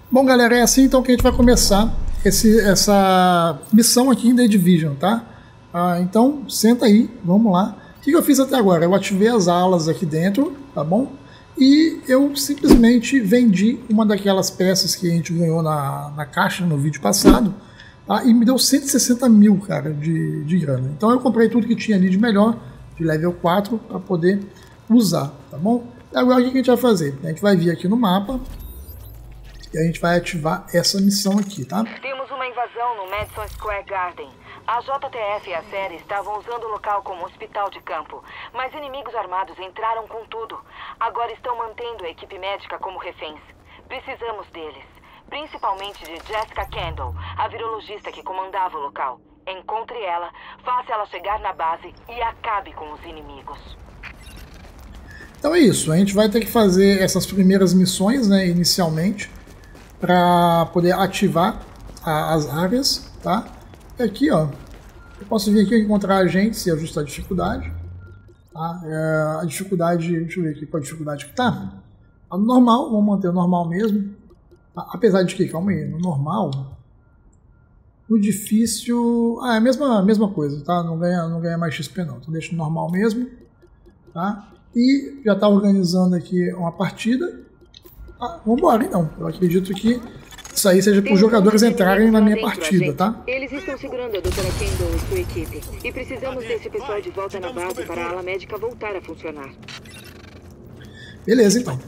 Bom, galera, é assim então que a gente vai começar essa missão aqui em The Division, tá? Então, senta aí, vamos lá. O que eu fiz até agora? Eu ativei as alas aqui dentro, tá bom? E eu simplesmente vendi uma daquelas peças que a gente ganhou na caixa no vídeo passado, tá? E me deu 160 mil, cara, de grana. Então eu comprei tudo que tinha ali de melhor, de level 4, para poder usar, tá bom? E agora o que a gente vai fazer? A gente vai vir aqui no mapa e a gente vai ativar essa missão aqui, tá? Temos uma invasão no Madison Square Garden. A JTF e a série estavam usando o local como hospital de campo, mas inimigos armados entraram com tudo. Agora estão mantendo a equipe médica como reféns. Precisamos deles, principalmente de Jessica Kendall, a virologista que comandava o local. Encontre ela, faça ela chegar na base e acabe com os inimigos. Então é isso, a gente vai ter que fazer essas primeiras missões, né, inicialmente, para poder ativar as áreas, tá? E aqui, ó, eu posso vir aqui encontrar agentes e ajustar a dificuldade, tá? A dificuldade, deixa eu ver aqui qual a dificuldade que tá. A normal, vamos manter o normal mesmo, tá? Apesar de que, calma aí, no normal, no difícil, é a mesma coisa, tá? Não ganha mais XP não, então deixa no normal mesmo, tá? E já está organizando aqui uma partida. Vamos embora então. Eu acredito que isso aí seja para os jogadores entrarem na minha partida, tá? Eles estão segurando a Dra. Kendall e sua equipe. E precisamos desse pessoal de volta na base para a ala médica voltar a funcionar. Beleza, então.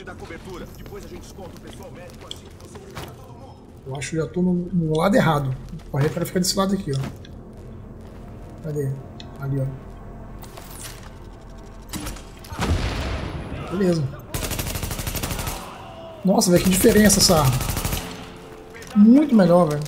Eu acho que já estou no lado errado. Correr para ficar desse lado aqui, ó. Cadê? Ali, ó. Beleza. Nossa, velho, que diferença essa arma. Muito melhor, velho.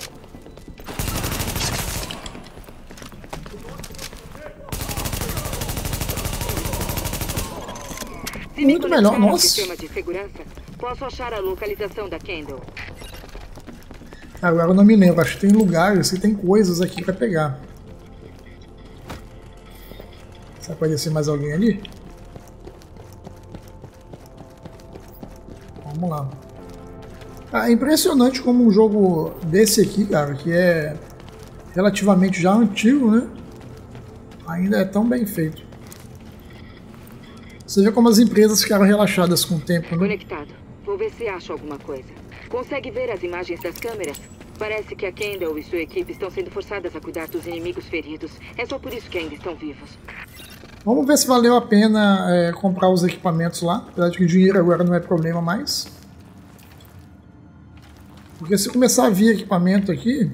Muito melhor, nossa. Sistema de segurança, posso achar a localização da Kendall. Agora eu não me lembro, acho que tem lugares que tem coisas aqui pra pegar. Será que vai descer mais alguém ali? Vamos lá. É impressionante como um jogo desse aqui, cara, que é relativamente já antigo, né? Ainda é tão bem feito. Você vê como as empresas ficaram relaxadas com o tempo, né? Conectado. Vou ver se acho alguma coisa. Consegue ver as imagens das câmeras? Parece que a Kendall e sua equipe estão sendo forçadas a cuidar dos inimigos feridos. É só por isso que ainda estão vivos. Vamos ver se valeu a pena comprar os equipamentos lá. Apesar de que o dinheiro agora não é problema mais. Porque se começar a vir equipamento aqui,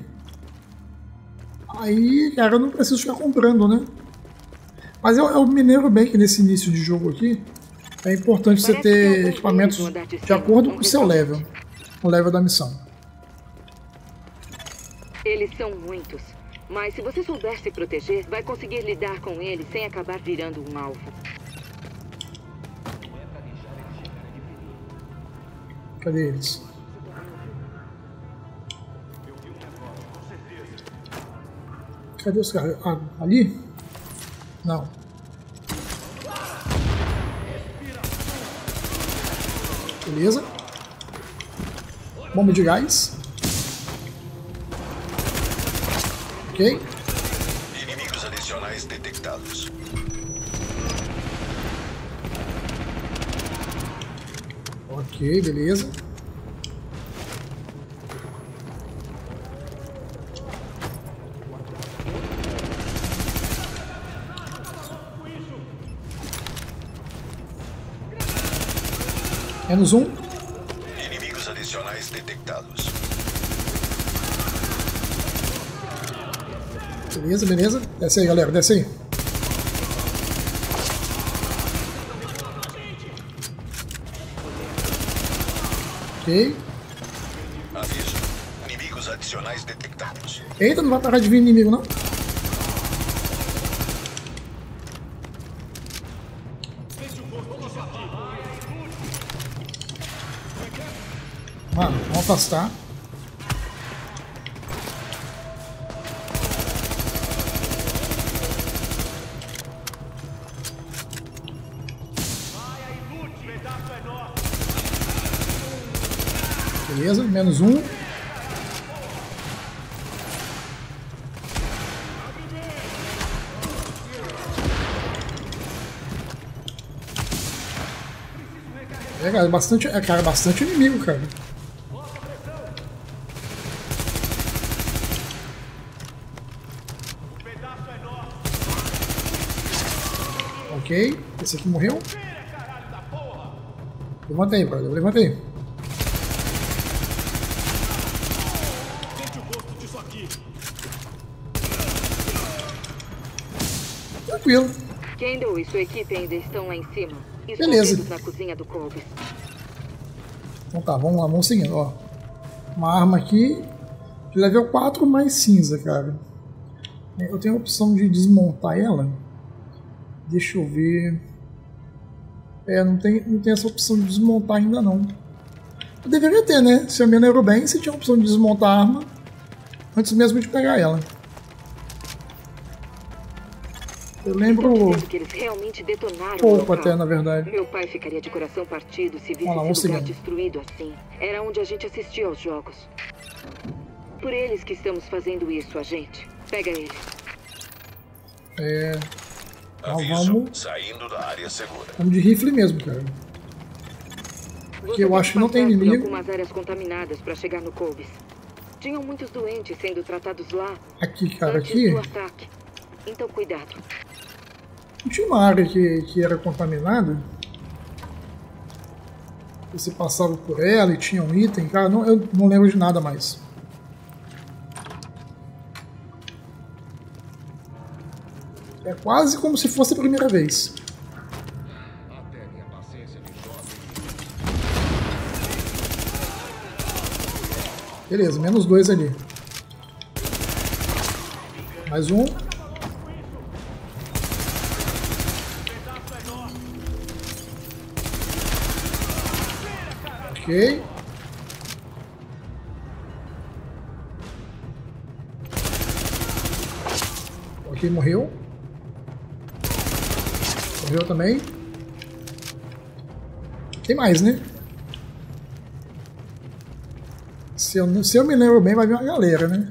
aí, cara, eu não preciso ficar comprando, né? Mas eu me lembro bem que nesse início de jogo aqui, é importante você ter equipamentos de acordo com o seu level. O level da missão. Eles são muitos. Mas se você souber se proteger, vai conseguir lidar com eles sem acabar virando um alvo. Cadê eles? Cadê os caras? Ali? Não. Beleza. Bomba de gás. Ok. Inimigos adicionais detectados. Ok, beleza. Menos um. Inimigos adicionais detectados. Beleza, beleza. Desce aí, galera, desce aí. Ok. Aviso. Inimigos adicionais detectados. Eita, não vai parar de vir inimigo, não. Mano, vamos afastar. Beleza, menos um. Cara, bastante inimigo, cara. Ok, esse aqui morreu. Levanta aí, brother, levanta aí. Tranquilo. Kendall e sua equipe ainda estão lá em cima. Beleza. Na cozinha do Colbis. Então tá, vamos lá, vamos seguindo, ó. Uma arma aqui de level 4 mais cinza, cara. Eu tenho a opção de desmontar ela. Deixa eu ver. Não tem essa opção de desmontar ainda não. Eu deveria ter, né? Se eu me lembro bem, você tinha a opção de desmontar a arma antes mesmo de pegar ela. Eu lembro que eles realmente detonaram pouco até, na verdade. Meu pai ficaria de coração partido se visse esse lugar destruído assim. Era onde a gente assistia aos jogos. Por eles que estamos fazendo isso, agente. Pega ele. Vamos. Saindo da área segura. Vamos de rifle mesmo, cara. Porque eu acho que não tem inimigo. Algumas áreas contaminadas para chegar no Colbis. Tinham muitos doentes sendo tratados lá. Aqui, cara, antes aqui. do ataque. Então cuidado. Tinha uma área que era contaminada. Você passava por ela e tinha um item, cara. Eu não lembro de nada mais. É quase como se fosse a primeira vez. Beleza, menos 2 ali. Mais um. Ok. Ok, morreu. Morreu também. Tem mais, né? Se eu me lembro bem, vai vir uma galera, né?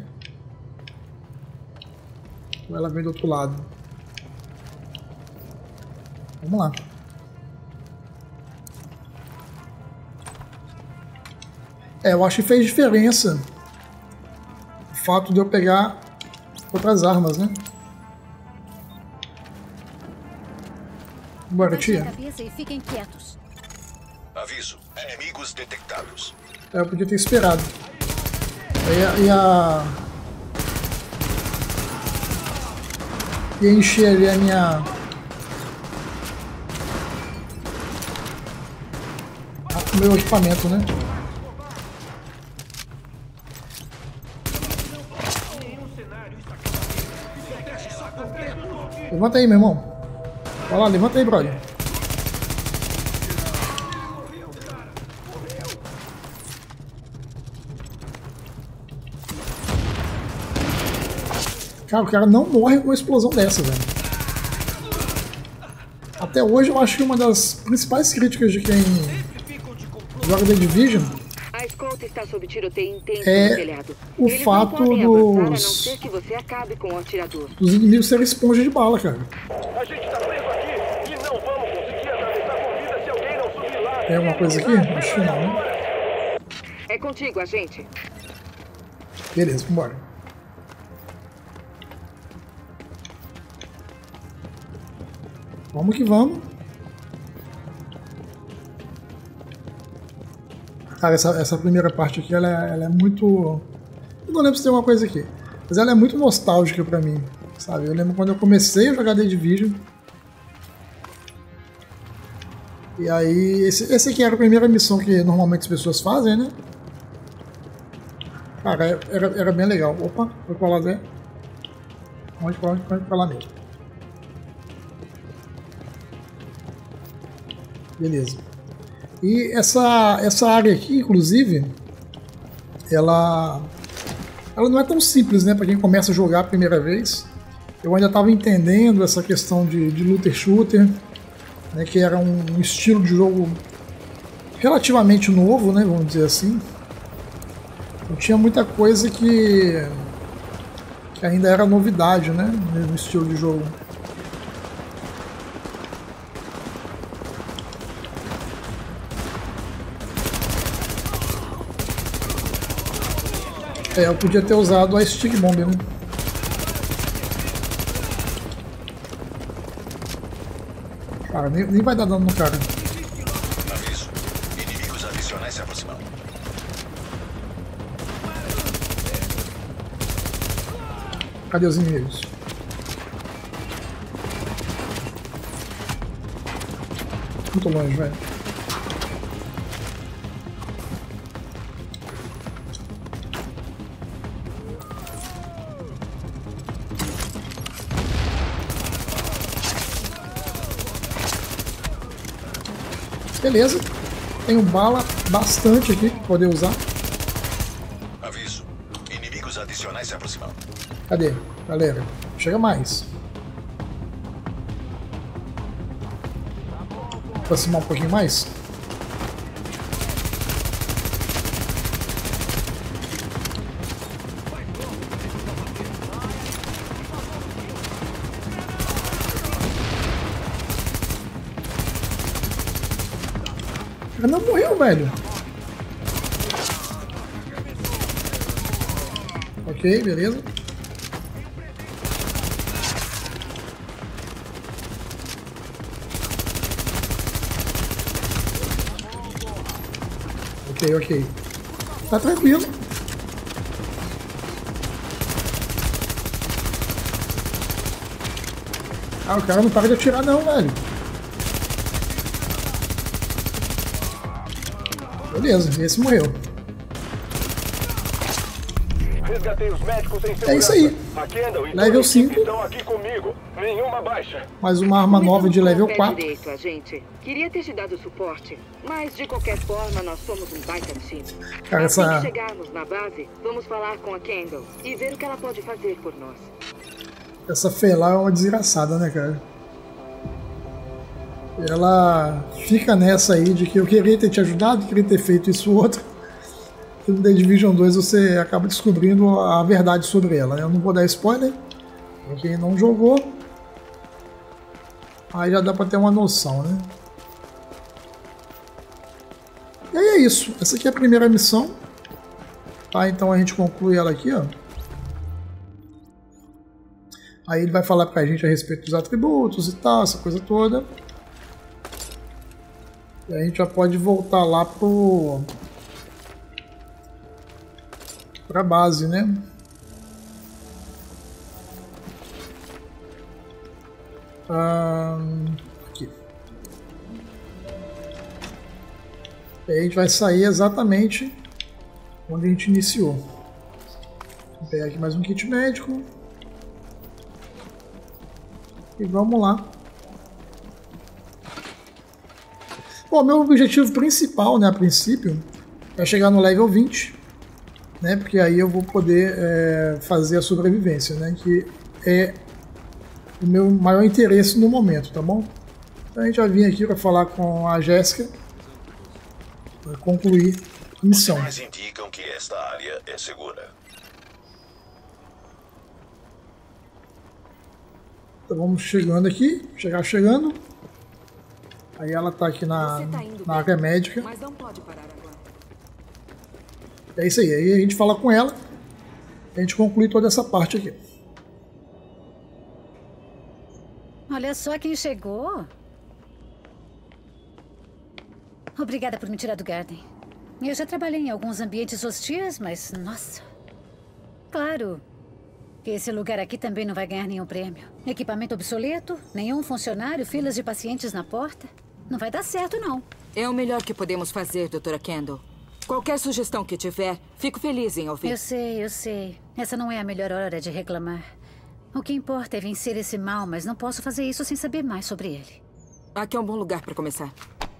Ou ela vem do outro lado. Vamos lá. Eu acho que fez diferença o fato de eu pegar outras armas, né? Bora, tia. E fiquem quietos. Aviso, inimigos detectados. Eu podia ter esperado. Ia encher ali a minha... o meu equipamento, né? Levanta aí, meu irmão. Vai lá, levanta aí, brother. Cara, o cara não morre com uma explosão dessa, velho. Até hoje eu acho que uma das principais críticas de quem joga The Division a escolta está sob tiroteio intenso é no telhado. o Eles fato não podem avançar, a não dos ser que você acabe com o atirador. inimigos serem esponja de bala, cara. A gente tá preso aqui e não vamos conseguir atravessar com vida se alguém não subir lá. Tem alguma coisa aqui? Acho que não, né? É contigo, agente. Beleza, vambora. Vamos que vamos. Cara, essa primeira parte aqui, ela é muito... Eu não lembro se tem uma coisa aqui, mas ela é muito nostálgica pra mim, sabe? Eu lembro quando eu comecei a jogar The Division. E aí, esse aqui era a primeira missão que normalmente as pessoas fazem, né? Cara, era bem legal. Opa, foi pra lá, Zé. Pode pra lá mesmo. Beleza. E essa área aqui, inclusive, ela não é tão simples, né? Para quem começa a jogar a primeira vez. Eu ainda estava entendendo essa questão de looter shooter, né? Que era um estilo de jogo relativamente novo, né? Vamos dizer assim. Não tinha muita coisa que ainda era novidade, né? No estilo de jogo. Eu podia ter usado a Stick Bomb, né? Cara, nem vai dar dano no cara. Aviso. Inimigos adicionais se aproximando. Cadê os inimigos? Muito longe, velho. Beleza. Tenho bala bastante aqui pra poder usar. Aviso. Inimigos adicionais se aproximando. Cadê? Galera, chega mais. Aproximar um pouquinho mais. O cara não morreu, velho. Ok, beleza. Ok. Tá tranquilo. Ah, o cara não para de atirar não, velho. Beleza, esse morreu. Resgatei os médicos em segurança. É isso aí. A Kendall e Level toda a 5. equipe estão aqui comigo. Nenhuma baixa. Mais uma arma nova de level Pé 4. direito, agente. Queria ter te dado suporte, mas de qualquer forma nós somos um baita time. Cara, assim essa- que chegarmos na base, vamos falar com a Kendall e ver o que ela pode fazer por nós. Essa Felar é uma desgraçada, né, cara? Ela fica nessa aí de que eu queria ter te ajudado, queria ter feito isso outro. E no The Division 2 você acaba descobrindo a verdade sobre ela, né? Eu não vou dar spoiler, pra quem não jogou. Aí já dá pra ter uma noção, né? E aí é isso. Essa aqui é a primeira missão. Tá, então a gente conclui ela aqui, ó. Aí ele vai falar pra gente a respeito dos atributos e tal, essa coisa toda. E a gente já pode voltar lá pra base, né? Aqui. E aí a gente vai sair exatamente onde a gente iniciou. Vou pegar aqui mais um kit médico. E vamos lá. Bom, meu objetivo principal, né, a princípio, é chegar no level 20, né, porque aí eu vou poder fazer a sobrevivência, né, que é o meu maior interesse no momento, tá bom? Então a gente já vim aqui para falar com a Jéssica, para concluir a missão. Sinais indicam que esta área é segura. Então vamos chegando aqui, chegando. Aí ela tá aqui na área médica. Mas não pode parar agora. É isso aí. Aí a gente fala com ela. A gente conclui toda essa parte aqui. Olha só quem chegou. Obrigada por me tirar do Garden. Eu já trabalhei em alguns ambientes hostis, mas nossa. Claro que esse lugar aqui também não vai ganhar nenhum prêmio. Equipamento obsoleto, nenhum funcionário, filas de pacientes na porta. Não vai dar certo, não. É o melhor que podemos fazer, doutora Kendall. Qualquer sugestão que tiver, fico feliz em ouvir. Eu sei. Essa não é a melhor hora de reclamar. O que importa é vencer esse mal, mas não posso fazer isso sem saber mais sobre ele. Aqui é um bom lugar para começar.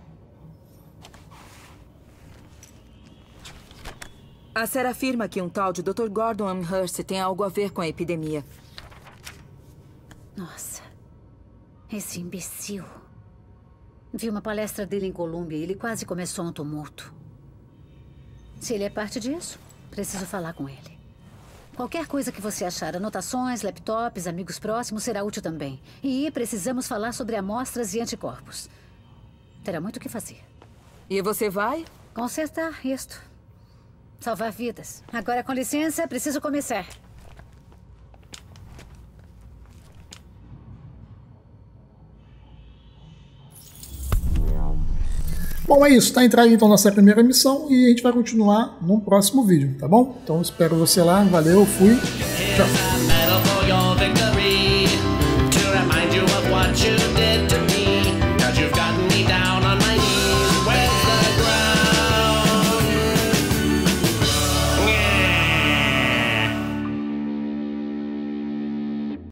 A Sarah afirma que um tal de Dr. Gordon Amherst tem algo a ver com a epidemia. Nossa. Esse imbecil. Vi uma palestra dele em Colômbia e ele quase começou um tumulto. Se ele é parte disso, Preciso falar com ele. Qualquer coisa que você achar, anotações, laptops, amigos próximos, será útil também. E precisamos falar sobre amostras e anticorpos. Terá muito o que fazer. E você vai? Consertar isto. Salvar vidas. Agora, com licença, preciso começar. Bom, é isso. Tá entrando então nossa primeira missão e a gente vai continuar no próximo vídeo, tá bom? Então espero você lá. Valeu, fui. Tchau.